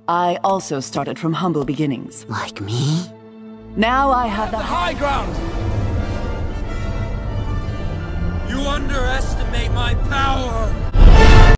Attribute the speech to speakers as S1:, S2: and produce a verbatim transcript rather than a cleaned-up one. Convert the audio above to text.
S1: I also started from humble beginnings.
S2: Like me?
S1: Now I have the,
S3: the high ground! You underestimate my power!